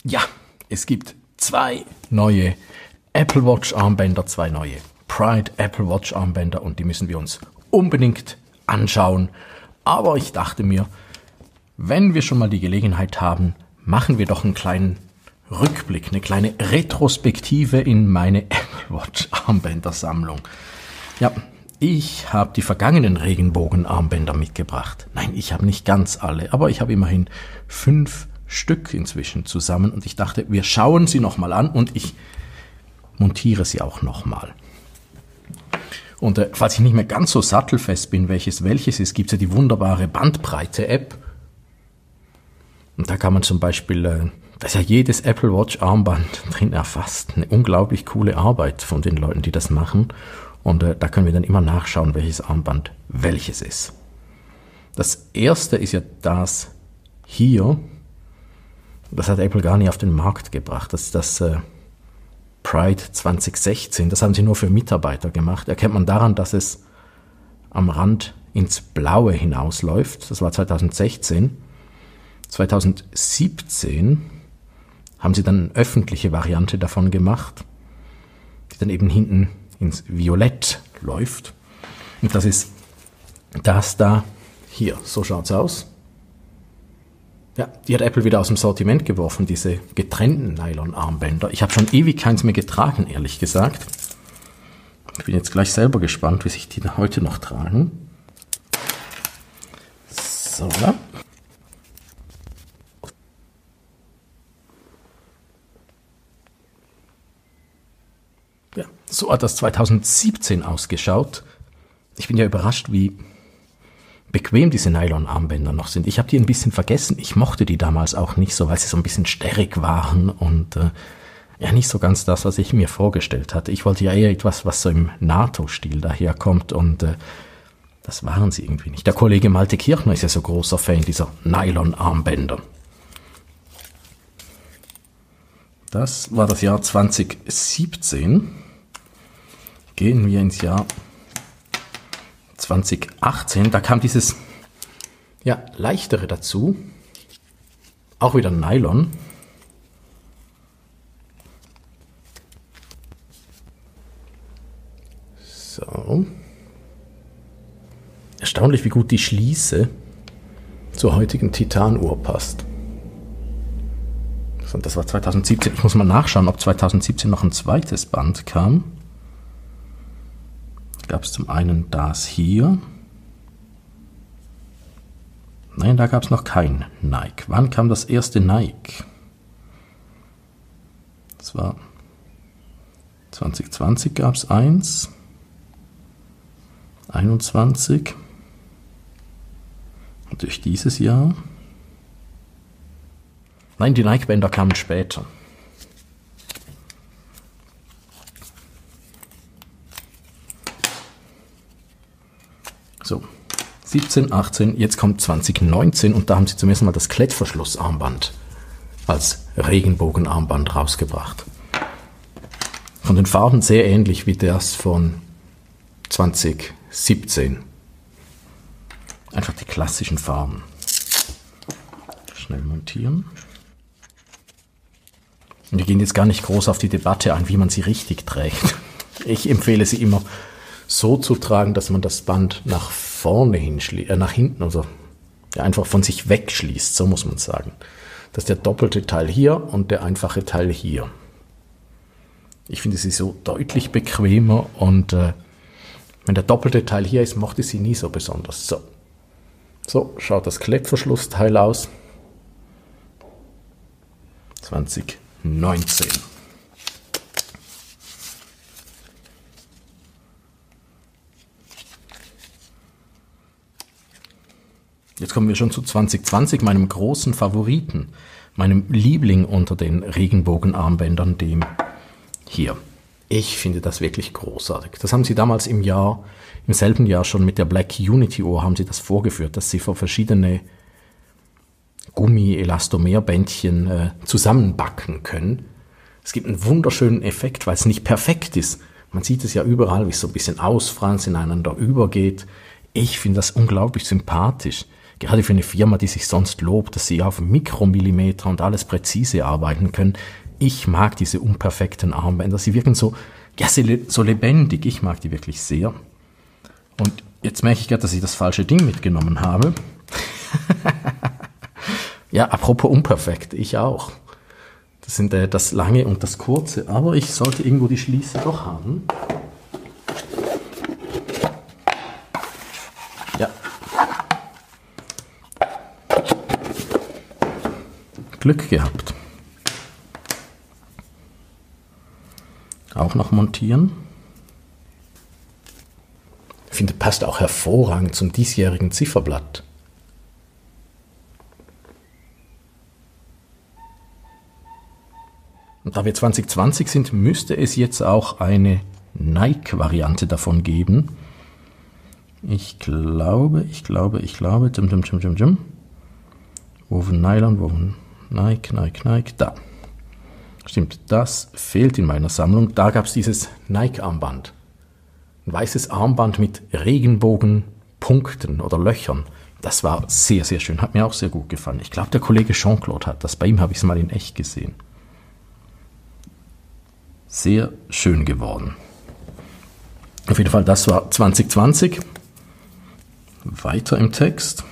Ja, es gibt 2 neue Apple Watch Armbänder, 2 neue Pride Apple Watch Armbänder und die müssen wir uns unbedingt anschauen. Aber ich dachte mir, wenn wir schon mal die Gelegenheit haben, machen wir doch einen kleinen Rückblick, eine kleine Retrospektive in meine Apple Watch Armbändersammlung. Ja, ich habe die vergangenen Regenbogenarmbänder mitgebracht. Nein, ich habe nicht ganz alle, aber ich habe immerhin 5 Stück inzwischen zusammen und ich dachte, wir schauen sie nochmal an und ich montiere sie auch nochmal. Und falls ich nicht mehr ganz so sattelfest bin, welches ist, gibt es ja die wunderbare Bandbreite-App. Und da kann man zum Beispiel, da ist ja jedes Apple Watch Armband drin erfasst. Eine unglaublich coole Arbeit von den Leuten, die das machen. Und da können wir dann immer nachschauen, welches Armband welches ist. Das erste ist ja das hier. Das hat Apple gar nicht auf den Markt gebracht. Das ist das Pride 2016. Das haben sie nur für Mitarbeiter gemacht. Erkennt man daran, dass es am Rand ins Blaue hinausläuft. Das war 2016. 2017 haben sie dann eine öffentliche Variante davon gemacht, die dann eben hinten ins Violett läuft. Und das ist das da hier. So schaut's aus. Ja, die hat Apple wieder aus dem Sortiment geworfen, diese getrennten Nylon-Armbänder. Ich habe schon ewig keins mehr getragen, ehrlich gesagt. Ich bin jetzt gleich selber gespannt, wie sich die heute noch tragen. So. Ja, so hat das 2017 ausgeschaut. Ich bin ja überrascht, wie bequem diese Nylon-Armbänder noch sind. Ich habe die ein bisschen vergessen. Ich mochte die damals auch nicht so, weil sie so ein bisschen sperrig waren und ja nicht so ganz das, was ich mir vorgestellt hatte. Ich wollte ja eher etwas, was so im NATO-Stil daherkommt und das waren sie irgendwie nicht. Der Kollege Malte Kirchner ist ja so großer Fan dieser Nylon-Armbänder. Das war das Jahr 2017. Gehen wir ins Jahr 2018, da kam dieses leichtere dazu, auch wieder Nylon. So. Erstaunlich, wie gut die Schließe zur heutigen Titanuhr passt. So, das war 2017. Ich muss mal nachschauen, ob 2017 noch ein zweites Band kam. Gab es zum einen das hier. Nein, da gab es noch kein Nike. Wann kam das erste Nike? Das war 2020 gab es eins. 21. Und durch dieses Jahr. Nein, die Nike-Bänder kamen später. So, 17, 18, jetzt kommt 2019 und da haben sie zum ersten Mal das Klettverschlussarmband als Regenbogenarmband rausgebracht. Von den Farben sehr ähnlich wie das von 2017. Einfach die klassischen Farben. Schnell montieren. Und wir gehen jetzt gar nicht groß auf die Debatte ein, wie man sie richtig trägt. Ich empfehle sie immer so zu tragen, dass man das Band nach vorne nach hinten, also einfach von sich wegschließt, so muss man sagen. Das ist der doppelte Teil hier und der einfache Teil hier. Ich finde sie so deutlich bequemer und wenn der doppelte Teil hier ist, mochte ich sie nie so besonders. So schaut das Klettverschlussteil aus. 2019. Jetzt kommen wir schon zu 2020, meinem großen Favoriten, meinem Liebling unter den Regenbogenarmbändern, dem hier. Ich finde das wirklich großartig. Das haben sie damals im selben Jahr schon mit der Black Unity Uhr haben sie das vorgeführt, dass sie vor verschiedene Gummi-Elastomerbändchen zusammenbacken können. Es gibt einen wunderschönen Effekt, weil es nicht perfekt ist. Man sieht es ja überall, wie es so ein bisschen ausfranst, ineinander übergeht. Ich finde das unglaublich sympathisch. Gerade für eine Firma, die sich sonst lobt, dass sie auf Mikromillimeter und alles präzise arbeiten können. Ich mag diese unperfekten Armbänder. Sie wirken so, ja, so lebendig. Ich mag die wirklich sehr. Und jetzt merke ich gerade, dass ich das falsche Ding mitgenommen habe. Ja, apropos unperfekt, ich auch. Das sind das lange und das kurze, aber ich sollte irgendwo die Schließe doch haben. Ja. Glück gehabt. Auch noch montieren. Ich finde, passt auch hervorragend zum diesjährigen Zifferblatt. Und da wir 2020 sind, müsste es jetzt auch eine Nike-Variante davon geben. Ich glaube, Woven Nylon, Woven Nike, da. Stimmt, das fehlt in meiner Sammlung. Da gab es dieses Nike-Armband. Ein weißes Armband mit Regenbogenpunkten oder Löchern. Das war sehr, sehr schön, hat mir auch sehr gut gefallen. Ich glaube, der Kollege Jean-Claude hat das. Bei ihm habe ich es mal in echt gesehen. Sehr schön geworden. Auf jeden Fall, das war 2020. Weiter im Text.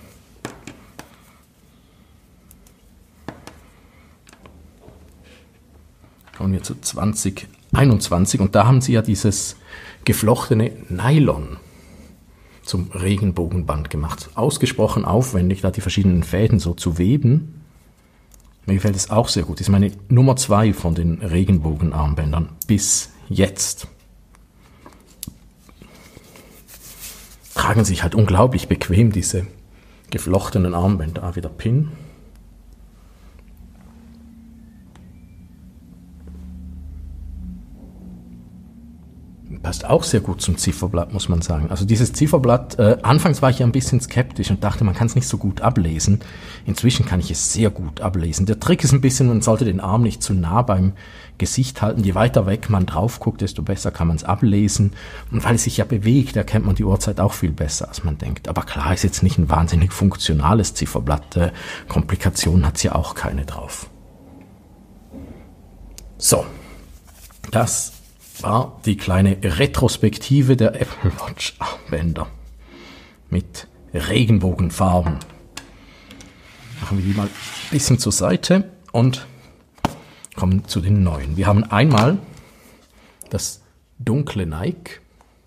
Kommen wir zu 2021 und da haben sie ja dieses geflochtene Nylon zum Regenbogenband gemacht. Ausgesprochen aufwendig, da die verschiedenen Fäden so zu weben. Mir gefällt es auch sehr gut. Das ist meine Nummer 2 von den Regenbogenarmbändern bis jetzt. Tragen sich halt unglaublich bequem diese geflochtenen Armbänder. Ah, wieder Pin. Passt auch sehr gut zum Zifferblatt, muss man sagen. Also dieses Zifferblatt, anfangs war ich ja ein bisschen skeptisch und dachte, man kann es nicht so gut ablesen. Inzwischen kann ich es sehr gut ablesen. Der Trick ist ein bisschen, man sollte den Arm nicht zu nah beim Gesicht halten. Je weiter weg man drauf guckt, desto besser kann man es ablesen. Und weil es sich ja bewegt, erkennt man die Uhrzeit auch viel besser, als man denkt. Aber klar, ist jetzt nicht ein wahnsinnig funktionales Zifferblatt. Komplikationen hat es ja auch keine drauf. So, das war die kleine Retrospektive der Apple Watch Armbänder mit Regenbogenfarben. Machen wir die mal ein bisschen zur Seite und kommen zu den neuen. Wir haben einmal das dunkle Nike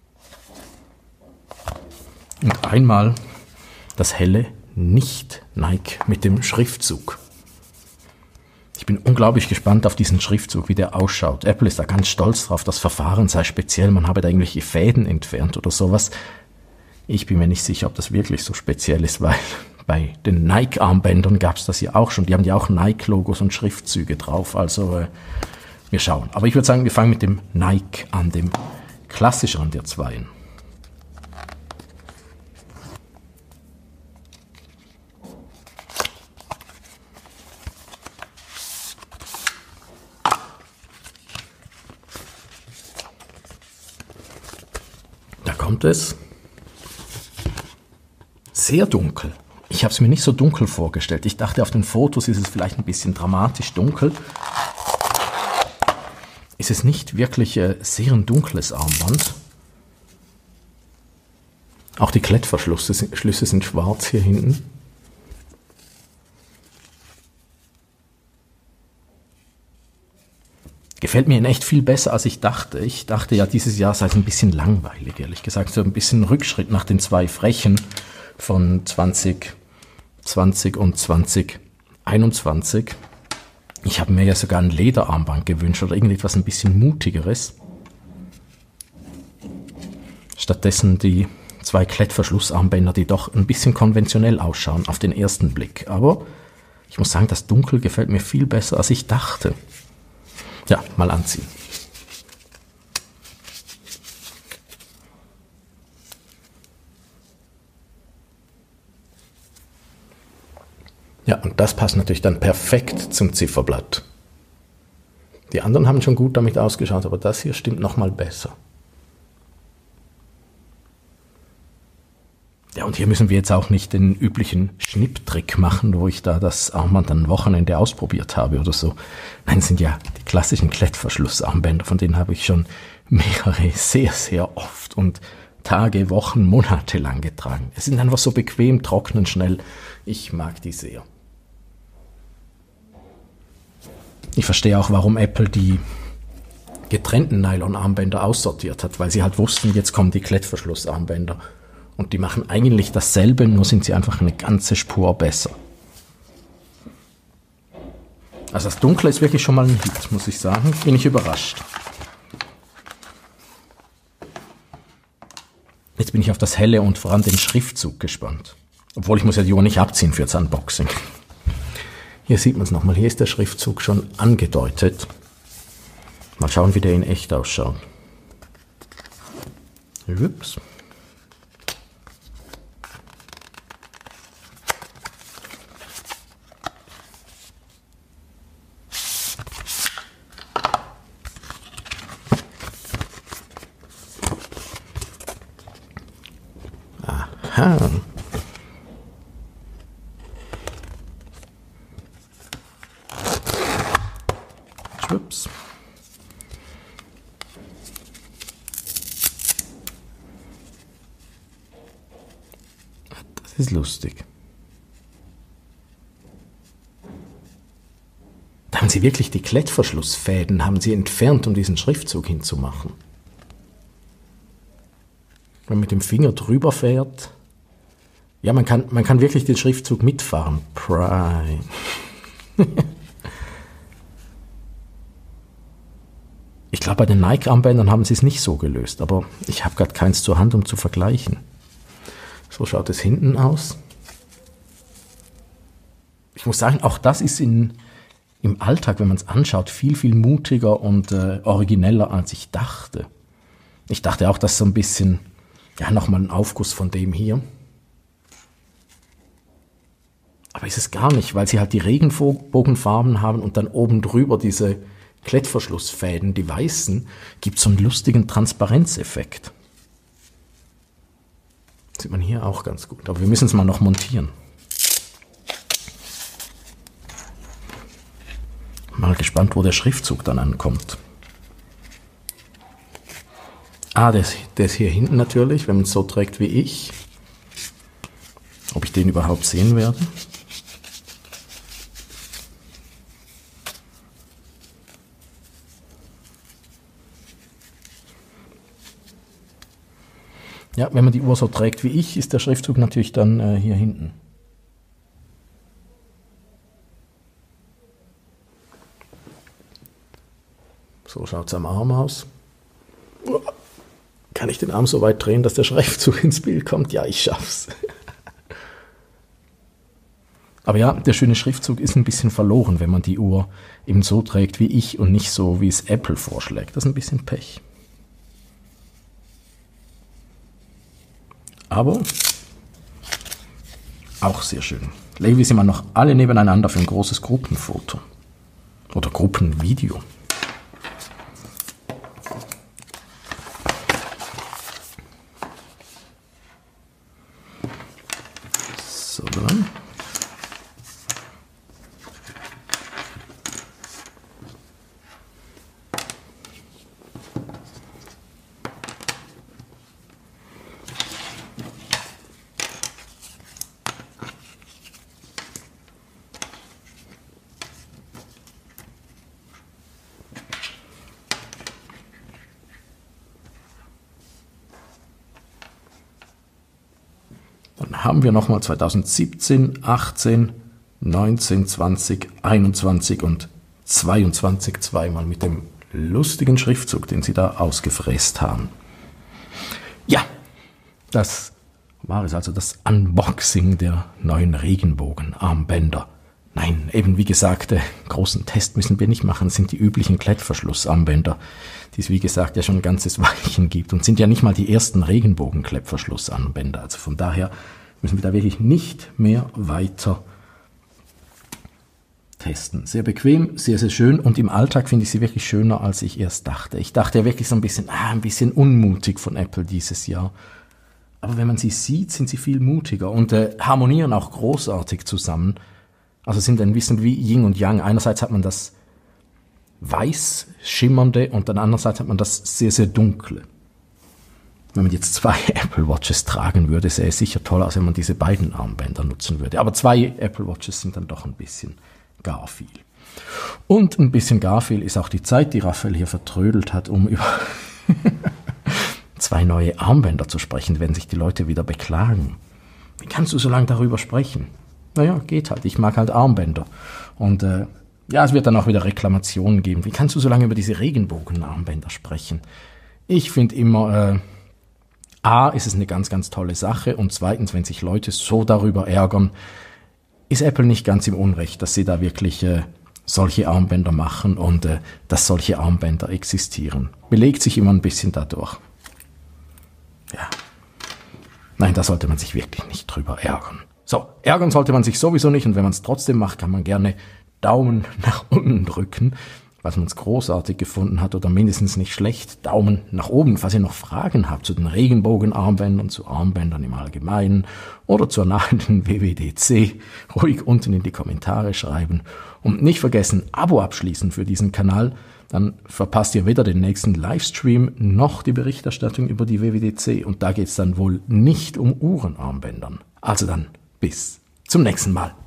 und einmal das helle Nicht-Nike mit dem Schriftzug. Ich bin unglaublich gespannt auf diesen Schriftzug, wie der ausschaut. Apple ist da ganz stolz drauf, das Verfahren sei speziell, man habe da irgendwelche Fäden entfernt oder sowas. Ich bin mir nicht sicher, ob das wirklich so speziell ist, weil bei den Nike-Armbändern gab es das ja auch schon. Die haben ja auch Nike-Logos und Schriftzüge drauf, also wir schauen. Aber ich würde sagen, wir fangen mit dem Nike an, dem klassischeren der Zweien. Kommt es sehr dunkel. Ich habe es mir nicht so dunkel vorgestellt. Ich dachte, auf den Fotos ist es vielleicht ein bisschen dramatisch dunkel. Ist es nicht wirklich sehr ein dunkles Armband. Auch die Klettverschlüsse sind schwarz hier hinten. Gefällt mir in echt viel besser, als ich dachte. Ich dachte ja, dieses Jahr sei es ein bisschen langweilig, ehrlich gesagt. So ein bisschen Rückschritt nach den 2 Frechen von 2020 und 2021. Ich habe mir ja sogar ein Lederarmband gewünscht oder irgendetwas ein bisschen Mutigeres. Stattdessen die 2 Klettverschlussarmbänder, die doch ein bisschen konventionell ausschauen auf den ersten Blick. Aber ich muss sagen, das Dunkel gefällt mir viel besser, als ich dachte. Ja, mal anziehen. Ja, und das passt natürlich dann perfekt zum Zifferblatt. Die anderen haben schon gut damit ausgeschaut, aber das hier stimmt nochmal besser. Ja, und hier müssen wir jetzt auch nicht den üblichen Schnipptrick machen, wo ich da das Armband am Wochenende ausprobiert habe oder so. Nein, es sind ja die klassischen Klettverschlussarmbänder, von denen habe ich schon mehrere sehr, sehr oft und Tage, Wochen, Monate lang getragen. Es sind einfach so bequem, trocknen schnell. Ich mag die sehr. Ich verstehe auch, warum Apple die getrennten Nylon-Armbänder aussortiert hat, weil sie halt wussten, jetzt kommen die Klettverschlussarmbänder. Und die machen eigentlich dasselbe, nur sind sie einfach eine ganze Spur besser. Also das Dunkle ist wirklich schon mal ein Hit, muss ich sagen. Bin ich überrascht. Jetzt bin ich auf das Helle und vor allem den Schriftzug gespannt. Obwohl, ich muss ja die Uhr nicht abziehen für das Unboxing. Hier sieht man es nochmal. Hier ist der Schriftzug schon angedeutet. Mal schauen, wie der in echt ausschaut. Ups. Aha. Schwupps. Das ist lustig. Da haben sie wirklich die Klettverschlussfäden haben sie entfernt, um diesen Schriftzug hinzumachen. Wenn man mit dem Finger drüber fährt. Ja, man kann wirklich den Schriftzug mitfahren. Pride. Ich glaube, bei den Nike-Armbändern haben sie es nicht so gelöst, aber ich habe gerade keins zur Hand, um zu vergleichen. So schaut es hinten aus. Ich muss sagen, auch das ist im Alltag, wenn man es anschaut, viel, viel mutiger und origineller, als ich dachte. Ich dachte auch, dass so ein bisschen, ja, nochmal ein Aufguss von dem hier. Aber ist es gar nicht, weil sie halt die Regenbogenfarben haben und dann oben drüber diese Klettverschlussfäden, die weißen, gibt so einen lustigen Transparenzeffekt. Sieht man hier auch ganz gut. Aber wir müssen es mal noch montieren. Mal gespannt, wo der Schriftzug dann ankommt. Ah, der ist hier hinten natürlich, wenn man es so trägt wie ich. Ob ich den überhaupt sehen werde. Ja, wenn man die Uhr so trägt wie ich, ist der Schriftzug natürlich dann hier hinten. So schaut es am Arm aus. Kann ich den Arm so weit drehen, dass der Schriftzug ins Bild kommt? Ja, ich schaff's. Aber ja, der schöne Schriftzug ist ein bisschen verloren, wenn man die Uhr eben so trägt wie ich und nicht so, wie es Apple vorschlägt. Das ist ein bisschen Pech. Aber auch sehr schön. Legen wir sie mal noch alle nebeneinander für ein großes Gruppenfoto. Oder Gruppenvideo. So, dann. Dann haben wir nochmal 2017, 18, 19, 20, 21 und 22 zweimal mit dem lustigen Schriftzug, den sie da ausgefräst haben. Ja, das war es also, das Unboxing der neuen Regenbogenarmbänder. Nein, eben wie gesagt, großen Test müssen wir nicht machen, sind die üblichen Klettverschlussarmbänder, die es wie gesagt ja schon ein ganzes Weilchen gibt und sind ja nicht mal die ersten Regenbogen-Klettverschlussarmbänder. Also von daher müssen wir da wirklich nicht mehr weiter testen. Sehr bequem, sehr, sehr schön und im Alltag finde ich sie wirklich schöner, als ich erst dachte. Ich dachte ja wirklich so ein bisschen unmutig von Apple dieses Jahr. aber wenn man sie sieht, sind sie viel mutiger und harmonieren auch großartig zusammen. Also sind ein bisschen wie Yin und Yang. Einerseits hat man das weiß schimmernde und dann andererseits hat man das sehr, sehr dunkle. Wenn man jetzt 2 Apple Watches tragen würde, sähe es sicher toll aus, wenn man diese beiden Armbänder nutzen würde. Aber 2 Apple Watches sind dann doch ein bisschen gar viel. Und ein bisschen gar viel ist auch die Zeit, die Raphael hier vertrödelt hat, um über 2 neue Armbänder zu sprechen, wenn sich die Leute wieder beklagen. Wie kannst du so lange darüber sprechen? Naja, geht halt. Ich mag halt Armbänder. Und es wird dann auch wieder Reklamationen geben. Wie kannst du so lange über diese Regenbogenarmbänder sprechen? Ich finde immer, A, ist es eine ganz, ganz tolle Sache. Und zweitens, wenn sich Leute so darüber ärgern, ist Apple nicht ganz im Unrecht, dass sie da wirklich solche Armbänder machen und dass solche Armbänder existieren. Belegt sich immer ein bisschen dadurch. Ja. Nein, da sollte man sich wirklich nicht drüber ärgern. So, ärgern sollte man sich sowieso nicht und wenn man es trotzdem macht, kann man gerne Daumen nach unten drücken, falls man es großartig gefunden hat oder mindestens nicht schlecht. Daumen nach oben, falls ihr noch Fragen habt zu den Regenbogenarmbändern, zu Armbändern im Allgemeinen oder zur nahenden WWDC, ruhig unten in die Kommentare schreiben. Und nicht vergessen, Abo abschließen für diesen Kanal, dann verpasst ihr weder den nächsten Livestream noch die Berichterstattung über die WWDC und da geht es dann wohl nicht um Uhrenarmbändern. Also dann, bis zum nächsten Mal.